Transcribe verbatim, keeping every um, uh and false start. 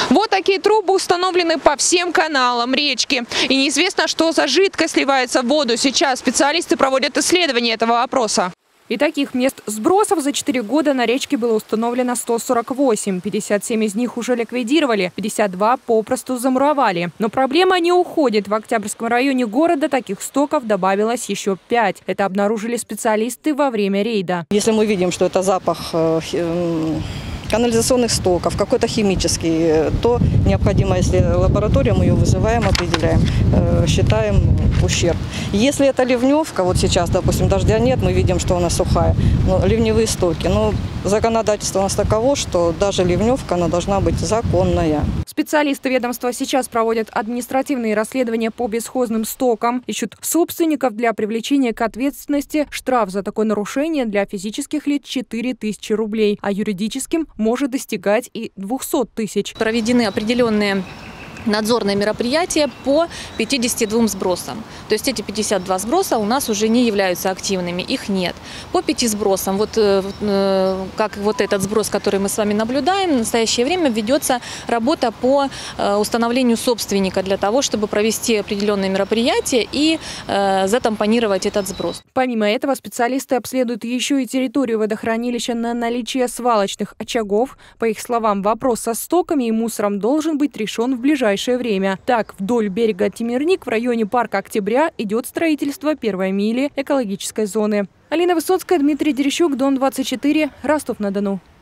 Вот такие трубы установлены по всем каналам речки. И неизвестно, что за жидкость сливается в воду. Сейчас специалисты проводят исследование этого вопроса. И таких мест сбросов за четыре года на речке было установлено сто сорок восемь. пятьдесят семь из них уже ликвидировали, пятьдесят два попросту замуровали. Но проблема не уходит. В Октябрьском районе города таких стоков добавилось еще пять. Это обнаружили специалисты во время рейда. Если мы видим, что это запах канализационных стоков, какой-то химический, то необходимо, если лаборатория, мы ее вызываем, определяем, считаем ущерб. Если это ливневка, вот сейчас, допустим, дождя нет, мы видим, что она сухая, но ливневые стоки. Но законодательство у нас таково, что даже ливневка, она должна быть законная. Специалисты ведомства сейчас проводят административные расследования по бесхозным стокам, ищут собственников для привлечения к ответственности. Штраф за такое нарушение для физических лиц четыре тысячи рублей, а юридическим может достигать и двухсот тысяч. Проведены определенные надзорные мероприятия по пятидесяти двум сбросам. То есть эти пятьдесят два сброса у нас уже не являются активными, их нет. По пяти сбросам, вот э, как вот этот сброс, который мы с вами наблюдаем, в настоящее время ведется работа по э, установлению собственника для того, чтобы провести определенные мероприятия и э, затампонировать этот сброс. Помимо этого, специалисты обследуют еще и территорию водохранилища на наличие свалочных очагов. По их словам, вопрос со стоками и мусором должен быть решен в ближайшее время. Так, вдоль берега Темирник в районе парка Октября идет строительство первой мили экологической зоны. Алина Высоцкая, Дмитрий Дерещук, Дон двадцать четыре, Ростов-на-Дону.